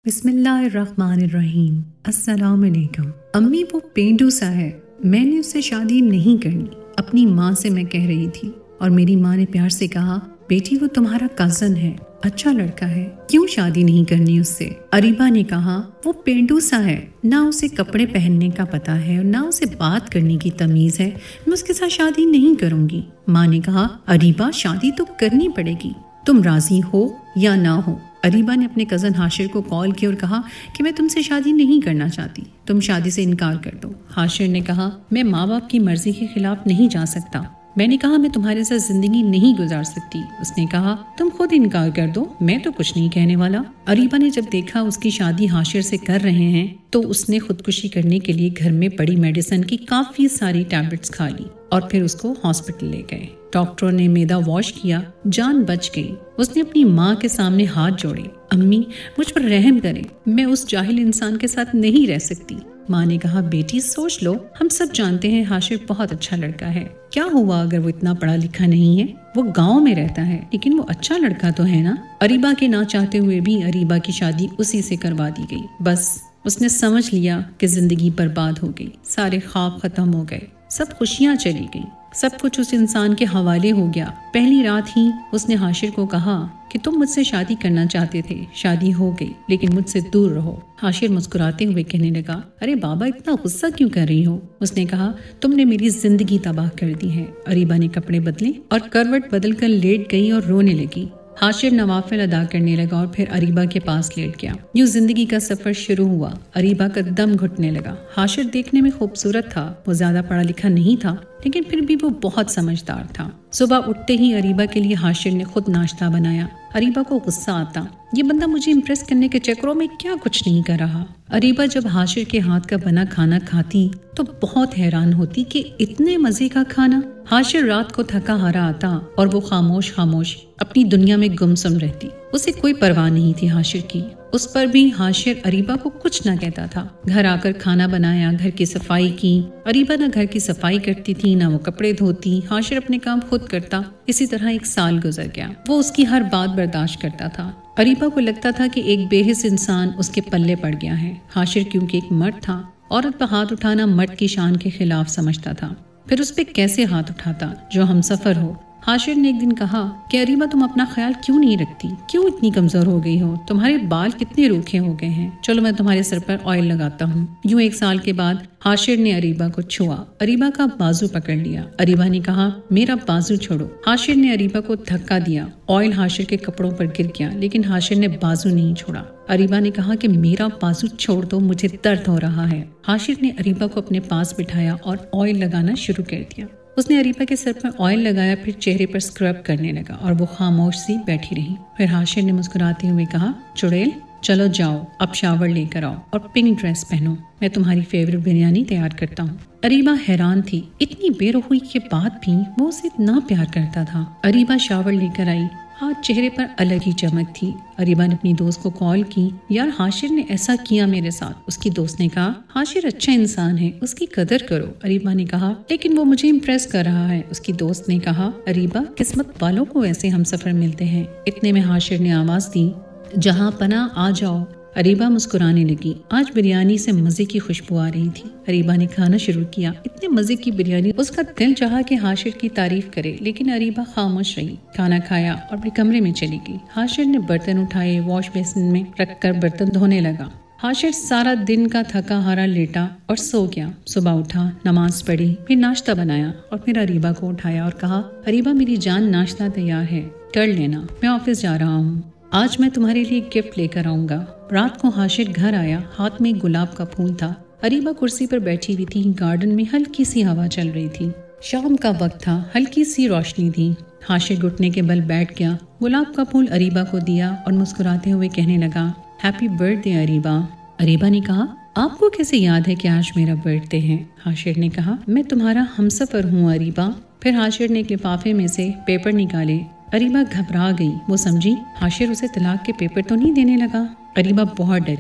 بسم اللہ الرحمن الرحیم۔ السلام علیکم۔ امی وہ پینڈو سا ہے، میں نے اس سے شادی نہیں کرنی، اپنی ماں سے میں کہہ رہی تھی، اور میری ماں نے پیار سے کہا بیٹی وہ تمہارا کزن ہے، اچھا لڑکا ہے، کیوں شادی نہیں کرنی اس سے؟ اریبا نے کہا وہ پینڈو سا ہے، نہ اسے کپڑے پہننے کا پتہ ہے اور نہ اسے بات کرنے کی تمیز ہے، میں اس کے ساتھ شادی نہیں کروں گی۔ ماں نے کہا اریبا شادی تو کرنی پڑے گی، تم راضی ہو یا نہ ہو۔ اریبا نے اپنے کزن حاشر کو کال کیا اور کہا کہ میں تم سے شادی نہیں کرنا چاہتی، تم شادی سے انکار کر دو۔ حاشر نے کہا میں ماں باپ کی مرضی کے خلاف نہیں جا سکتا، میں نے کہا میں تمہارے ساتھ زندگی نہیں گزار سکتی۔ اس نے کہا تم خود انکار کر دو، میں تو کچھ نہیں کہنے والا۔ اریبا نے جب دیکھا اس کی شادی حاشر سے کر رہے ہیں تو اس نے خودکشی کرنے کے لیے گھر میں پڑی میڈیسن کی کافی ساری ٹیبلٹس کھا لی اور پھر اس کو ہاسپٹل لے گئے۔ ڈاکٹروں نے معدہ واش کیا، جان بچ گئی۔ اس نے اپنی ماں کے سامنے ہاتھ جوڑے، امی مجھ پر رحم کریں، میں اس جاہل انسان کے ساتھ نہیں رہ سکتی۔ ماں نے کہا بیٹی سوچ لو، ہم سب جانتے ہیں حاشر بہت اچھا لڑکا ہے، کیا ہوا اگر وہ اتنا پڑھا لکھا نہیں ہے؟ وہ گاؤں میں رہتا ہے لیکن وہ اچھا لڑکا تو ہے نا۔ اریبا کے نہ چاہتے ہوئے بھی اریبا کی شادی اسی سے کروا دی گئی۔ بس اس نے سمجھ لیا کہ زندگی برباد ہو گئی، سارے خواب ختم ہو گئے، سب خوشیاں چلی گئیں، سب کچھ اس انسان کے حوالے ہو گیا۔ پہلی رات ہی اس نے حاشر کو کہا کہ تم مجھ سے شادی کرنا چاہتے تھے، شادی ہو گئی لیکن مجھ سے دور رہو۔ حاشر مسکراتے ہوئے کہنے لگا ارے بابا اتنا غصہ کیوں کر رہی ہو؟ اس نے کہا تم نے میری زندگی تباہ کر دی ہے۔ اریبا نے کپڑے بدلے اور کروٹ بدل کر لیٹ گئی اور رونے لگی۔ حاشر نوافل ادا کرنے لگا اور پھر اریبا کے پاس لیٹ گیا۔ یوں زندگی کا سفر شروع ہوا۔ اریبا کا دم گھٹنے لگا۔ حاشر دیکھنے میں خوبصورت تھا، وہ زیادہ پڑھا لکھا نہیں تھا لیکن پھر بھی وہ بہت سمجھدار تھا۔ صبح اٹھتے ہی اریبا کے لیے حاشر نے خود ناشتہ بنایا۔ اریبا کو غصہ آتا، یہ بندہ مجھے امپریس کرنے کے چکروں میں کیا کچھ نہیں کر رہا۔ اریبا جب حاشر کے ہاتھ کا بنا کھانا کھاتی تو بہت حیران ہوتی کہ اتنے مزے کا کھانا۔ حاشر رات کو تھکا ہارا آتا اور وہ خاموش خاموش اپنی دنیا میں گمسم رہتی، اسے کوئی پرواہ نہیں تھی حاشر کی۔ اس پر بھی حاشر اریبا کو کچھ نہ کہتا تھا۔ گھر آ کر کھانا بنایا، گھر کی صفائی کی۔ اریبا نہ گھر کی صفائی کرتی تھی نہ وہ کپڑے دھوتی، حاشر اپنے کام خود کرتا۔ اسی طرح ایک سال گزر گیا، وہ اس کی ہر بات برداشت کرتا تھا۔ اریبا کو لگتا تھا کہ ایک بے حس انسان اس کے پلے پڑ گیا ہے۔ حاشر کیونکہ ایک مرد تھا، عورت پر ہاتھ اٹھانا مرد کی شان کے خلاف سمجھتا تھا، پھر اس پہ کیسے ہاتھ اٹھاتا جو ہم سفر ہو۔ حاشر نے ایک دن کہا کہ اریبا تم اپنا خیال کیوں نہیں رکھتی، کیوں اتنی کمزور ہو گئی ہو، تمہارے بال کتنے روکھے ہو گئے ہیں، چلو میں تمہارے سر پر آئل لگاتا ہوں۔ یوں ایک سال کے بعد حاشر نے اریبا کو چھوا، اریبا کا بازو پکڑ لیا۔ اریبا نے کہا میرا بازو چھوڑو۔ حاشر نے اریبا کو دھکا دیا، آئل حاشر کے کپڑوں پر گر گیا لیکن حاشر نے بازو نہیں چھوڑا۔ اریبا نے کہا کہ میرا بازو چھوڑ دو، مجھے درد ہو رہا ہے۔ حاشر نے اریبا کو اپنے پاس بٹھایا اور آئل لگانا شروع کر دیا۔ اس نے اریبا کے سر پر آئل لگایا، پھر چہرے پر اسکرب کرنے لگا اور وہ خاموش سی بیٹھی رہی۔ پھر حاشر نے مسکراتے ہوئے کہا چڑیل چلو جاؤ، اب شاور لے کر آؤ اور پنک ڈریس پہنو، میں تمہاری فیوریٹ بریانی تیار کرتا ہوں۔ اریبا حیران تھی، اتنی بے رحمی کے بعد بھی وہ اسے اتنا پیار کرتا تھا۔ اریبا شاور لے کر آئی، آج چہرے پر الگ ہی چمک تھی۔ اریبا نے اپنی دوست کو کال کی، یار حاشر نے ایسا کیا میرے ساتھ۔ اس کی دوست نے کہا حاشر اچھا انسان ہے، اس کی قدر کرو۔ اریبا نے کہا لیکن وہ مجھے امپریس کر رہا ہے۔ اس کی دوست نے کہا اریبا قسمت والوں کو ایسے ہم سفر ملتے ہیں۔ اتنے میں حاشر نے آواز دی جہاں پناہ آ جاؤ۔ اریبا مسکرانے لگی، آج بریانی سے مزے کی خوشبو آ رہی تھی۔ اریبا نے کھانا شروع کیا، اتنے مزے کی بریانی، اس کا دل چاہا کہ حاشر کی تعریف کرے لیکن اریبا خاموش رہی۔ کھانا کھایا اور اپنے کمرے میں چلی گئی۔ حاشر نے برتن اٹھائے، واش بیسن میں رکھ کر برتن دھونے لگا۔ حاشر سارا دن کا تھکا ہارا لیٹا اور سو گیا۔ صبح اٹھا، نماز پڑھی، پھر ناشتہ بنایا اور پھر اریبا کو اٹھایا اور کہا اریبا میری جان ناشتہ تیار ہے، کر لینا، میں آفس جا رہا ہوں، آج میں تمہارے لیے گفٹ لے کر آؤں گا۔ رات کو حاشر گھر آیا، ہاتھ میں گلاب کا پھول تھا۔ اریبا کرسی پر بیٹھی ہوئی تھی، گارڈن میں ہلکی سی ہوا چل رہی تھی، شام کا وقت تھا، ہلکی سی روشنی تھی۔ حاشر گھٹنے کے بل بیٹھ گیا، گلاب کا پھول اریبا کو دیا اور مسکراتے ہوئے کہنے لگا happy birthday Areeba. Areeba نے کہا آپ کو کیسے یاد ہے کہ آج میرا برتھ ڈے ہے؟ حاشر نے کہا میں تمہارا ہمسفر ہوں اریبا۔ پھر حاشر نے ایک لفافے میں سے پیپر نکالے۔ اریبا گھبرا گئی، وہ سمجھی حاشر اسے طلاق کے پیپر تو نہیں دینے لگا۔ اریبا بہت ڈر گئی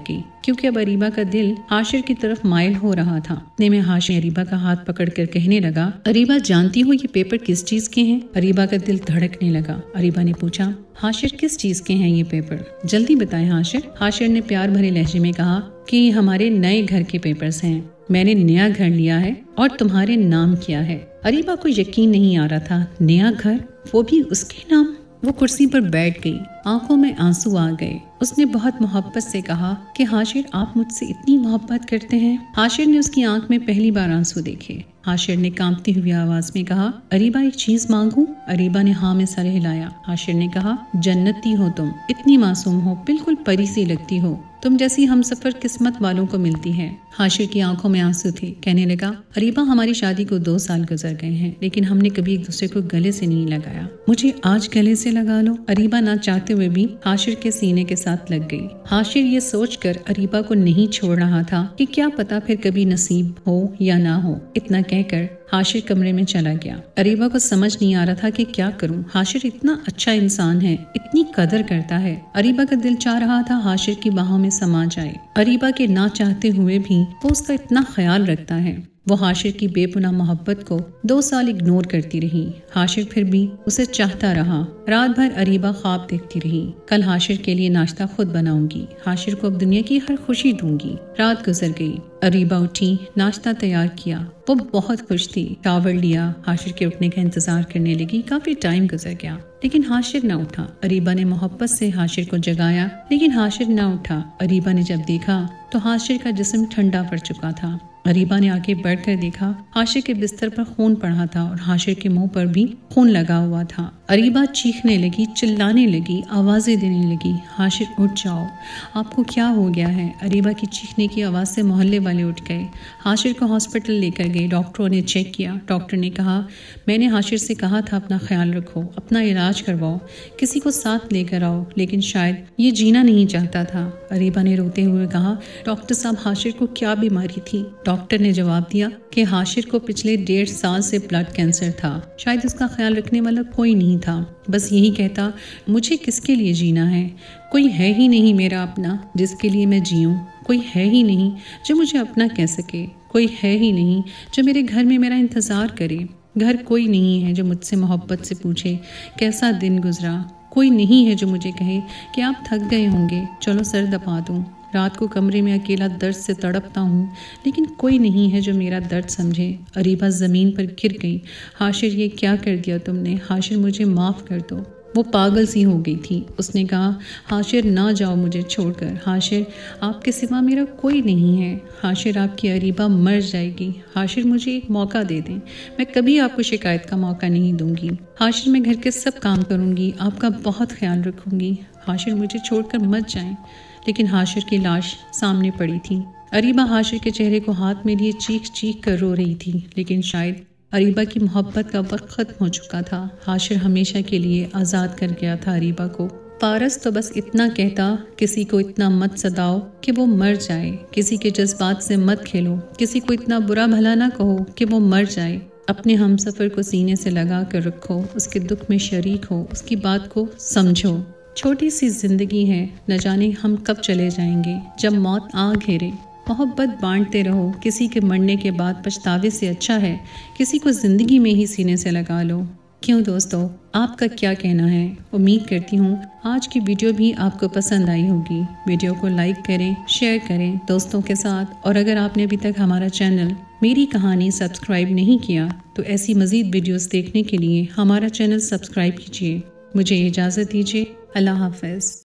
क्योंकि अब अरीबा का दिल हाशिर की तरफ माइल हो रहा था। इतने में हाशिर अरीबा का हाथ पकड़कर कहने लगा, अरीबा जानती हो ये पेपर किस चीज के हैं? अरीबा का दिल धड़कने लगा। अरीबा ने पूछा, हाशिर किस चीज के हैं ये पेपर? जल्दी बताएं हाशिर। हाशिर ने प्यार भरे लहजे में कहा कि हमारे नए घर के पेपर्स हैं। मैंने नया घर लिया है और तुम्हारे नाम किया है। अरीबा को यकीन नहीं आ रहा था, नया घर, वो भी उसके नाम। वो कुर्सी पर बैठ गई, आंखों में आंसू आ गए। उसने बहुत मोहब्बत से कहा कि हाशिर आप मुझसे इतनी मोहब्बत करते हैं। हाशिर ने उसकी आंख में पहली बार आंसू देखे। हाशिर ने कांपती हुई आवाज में कहा, अरीबा एक चीज मांगूं? अरीबा ने हाँ में सर हिलाया। हाशिर ने कहा, जन्नती हो तुम, इतनी मासूम हो, बिल्कुल परी सी लगती हो, तुम जैसी हम सफर किस्मत वालों को मिलती है। हाशिर की आंखों में आंसू थे। कहने लगा, अरीबा हमारी शादी को 2 साल गुजर गए हैं, लेकिन हमने कभी एक दूसरे को गले से नहीं लगाया। मुझे आज गले से लगा लो। अरीबा ना चाहते हुए भी हाशिर के सीने के साथ लग गई। हाशिर ये सोचकर अरीबा को नहीं छोड़ रहा था कि क्या पता फिर कभी नसीब हो या ना हो। इतना कहकर हाशिर कमरे में चला गया। अरीबा को समझ नहीं आ रहा था कि क्या करूं। हाशिर इतना अच्छा इंसान है, इतनी कदर करता है। अरीबा का दिल चाह रहा था हाशिर की बाहों में समा जाए। अरीबा के ना चाहते हुए भी वो उसका इतना ख्याल रखता है। वो हाशिर की बेपुनाह मोहब्बत को 2 साल इग्नोर करती रही। हाशिर फिर भी उसे चाहता रहा। रात भर अरीबा ख्वाब देखती रही, कल हाशिर के लिए नाश्ता खुद बनाऊंगी, हाशिर को अब दुनिया की हर खुशी दूंगी। रात गुजर गई। अरीबा उठी, नाश्ता तैयार किया। वो बहुत खुश थी। शावर लिया, हाशिर के उठने का इंतजार करने लगी। काफी टाइम गुजर गया, लेकिन हाशिर न उठा। अरीबा ने मोहब्बत से हाशिर को जगाया, लेकिन हाशिर न उठा। अरीबा ने जब देखा तो हाशिर का जिस्म ठंडा पड़ चुका था। अरीबा ने आगे बढ़कर देखा, हाशिर के बिस्तर पर खून पड़ा था और हाशिर के मुंह पर भी खून लगा हुआ था। अरीबा चीखने लगी, चिल्लाने लगी, आवाजें देने लगी, हाशिर उठ जाओ, आपको क्या हो गया है? अरीबा की चीखने की आवाज से मोहल्ले वाले उठ गए। हाशिर को हॉस्पिटल लेकर गए। डॉक्टरों ने चेक किया। डॉक्टर ने कहा, मैंने हाशिर से कहा था अपना ख्याल रखो, अपना इलाज करवाओ, किसी को साथ लेकर आओ, लेकिन शायद ये जीना नहीं चाहता था। अरीबा ने रोते हुए कहा, डॉक्टर साहब हाशिर को क्या बीमारी थी? डॉक्टर ने जवाब दिया कि हाशिर को पिछले 1.5 साल से ब्लड कैंसर था। शायद उसका ख्याल रखने वाला कोई नहीं था। बस यही कहता, मुझे किसके लिए जीना है? कोई है ही नहीं मेरा अपना जिसके लिए मैं जीऊं। कोई है ही नहीं जो मुझे अपना कह सके। कोई है ही नहीं जो मेरे घर में मेरा इंतज़ार करे। घर कोई नहीं है जो मुझसे मोहब्बत से पूछे कैसा दिन गुजरा। कोई नहीं है जो मुझे कहे कि आप थक गए होंगे, चलो सर दबा दूं। रात को कमरे में अकेला दर्द से तड़पता हूँ, लेकिन कोई नहीं है जो मेरा दर्द समझे। अरीबा ज़मीन पर गिर गई। हाशिर, ये क्या कर दिया तुमने? हाशिर, मुझे माफ़ कर दो। वो पागल सी हो गई थी। उसने कहा, हाशिर ना जाओ मुझे छोड़कर। हाशिर, आपके सिवा मेरा कोई नहीं है। हाशिर, आपकी अरीबा मर जाएगी। हाशिर, मुझे एक मौका दे दें, मैं कभी आपको शिकायत का मौका नहीं दूंगी। हाशिर, मैं घर के सब काम करूंगी, आपका बहुत ख्याल रखूंगी। हाशिर, मुझे छोड़कर मत जाएं। लेकिन हाशिर की लाश सामने पड़ी थी। अरीबा हाशिर के चेहरे को हाथ में लिए चीख चीख कर रो रही थी, लेकिन शायद अरीबा की मोहब्बत का वक्त खत्म हो चुका था। हाशिर हमेशा के लिए आज़ाद कर गया था अरीबा को। पारस तो बस इतना कहता, किसी को इतना मत सताओ कि वो मर जाए, किसी के जज्बात से मत खेलो, किसी को इतना बुरा भला ना कहो कि वो मर जाए। अपने हमसफ़र को सीने से लगा कर रखो, उसके दुख में शरीक हो, उसकी बात को समझो। छोटी सी जिंदगी है, न जाने हम कब चले जाएंगे। जब मौत आ घेरे, मोहब्बत बांटते रहो। किसी के मरने के बाद पछतावे से अच्छा है किसी को ज़िंदगी में ही सीने से लगा लो। क्यों दोस्तों, आपका क्या कहना है? उम्मीद करती हूँ आज की वीडियो भी आपको पसंद आई होगी। वीडियो को लाइक करें, शेयर करें दोस्तों के साथ, और अगर आपने अभी तक हमारा चैनल मेरी कहानी सब्सक्राइब नहीं किया तो ऐसी मज़ीद वीडियोस देखने के लिए हमारा चैनल सब्सक्राइब कीजिए। मुझे इजाज़त दीजिए। अल्लाह हाफ़िज़।